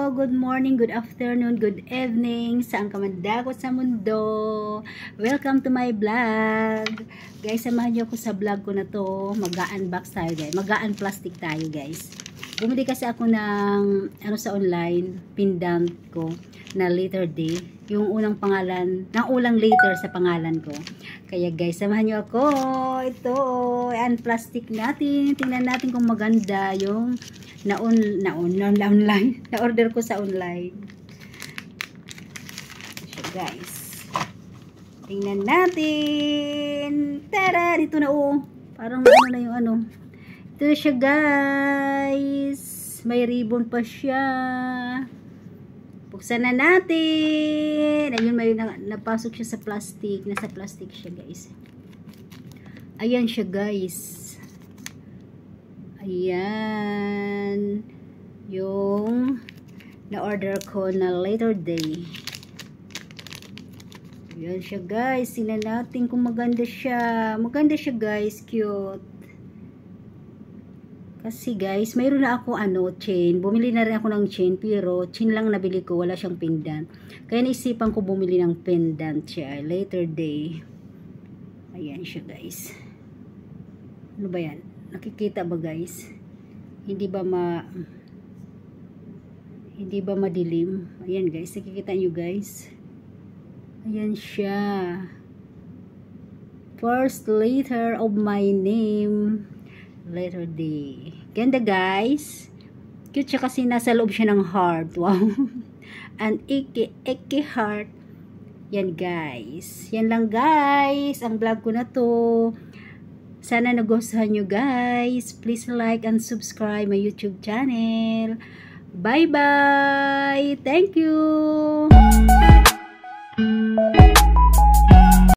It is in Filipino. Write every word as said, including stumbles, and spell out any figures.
good morning, good afternoon, good evening, saan ka man dakot sa mundo. Welcome to my vlog. Guys, samahan niyo ako sa vlog ko na to. Mag-unbox tayo guys. Mag-unplastic tayo guys. Bumili kasi ako ng ano sa online, pendant ko na letter D. Yung unang pangalan, ng ulang letter sa pangalan ko. Kaya guys, samahan niyo ako. Ito, unplastic natin. Tingnan natin kung maganda yung na on na on na online na order ko sa online. So guys, tingnan natin. Tara, dito na oh. Parang ano na yung ano. Ito na siya guys. May ribbon pa siya. Buksan na natin. Ayun, may na, napasok siya sa plastic. Nasa plastic siya guys. Ayan siya guys. Ayan yung na-order ko na later day. Ayan siya guys. Tingnan natin kung maganda siya. Maganda siya guys. Cute. Kasi guys, mayroon na ako ano, chain. Bumili na rin ako ng chain. Pero chain lang nabili ko. Wala siyang pendant. Kaya naisipan ko bumili ng pendant siya. Later day. Ayan siya guys. Ano ba yan? Nakikita ba guys? Hindi ba ma hindi ba madilim? Ayan guys, nakikita nyo guys. Ayan siya. First letter of my name. Letter D. Ganda guys. Cute siya kasi nasa loob siya ng heart. Wow. An iki iki heart. Yan guys. Yan lang guys. Ang vlog ko na to. Sana nagustuhan nyo guys. Please like and subscribe my YouTube channel. Bye bye. Thank you.